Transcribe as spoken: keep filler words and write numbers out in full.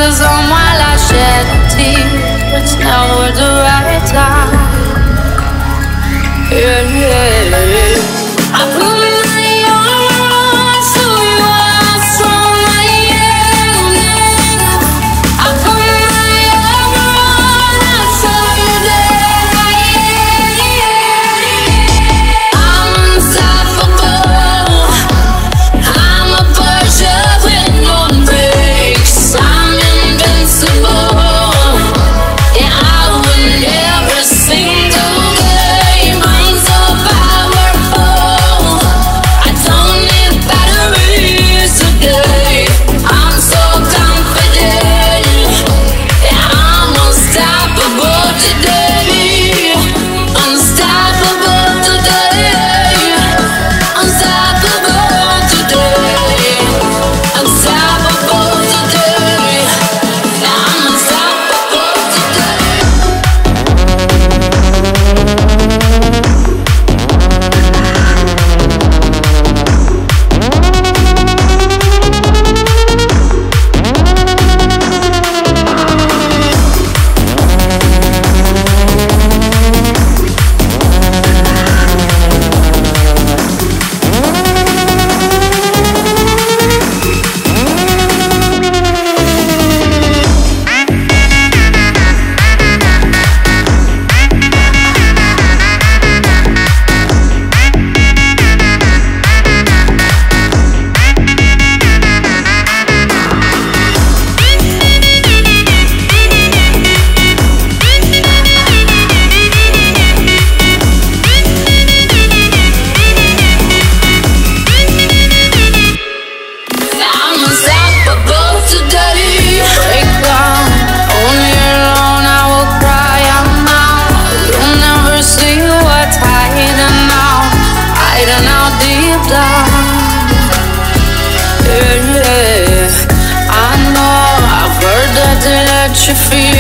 glasses on while I shed a tear. It's never the right time. Yeah, yeah. I put my arms through yours from my evening. I put my arms through your day. I'm unstoppable. I'm a Persia with no brakes. I'm invincible. Yeah, I win every single game. I'm so powerful. I don't need batteries today. I'm so confident. Yeah, I'm unstoppable today. Unstoppable today. Unstoppable today. Unstoppable today. Yeah, I'm unstoppable today. I'm unstoppable today. Break down, only alone I will cry out now. You'll never see what's hiding out, hiding out deep down. Yeah, yeah. I know I've heard that they let you feel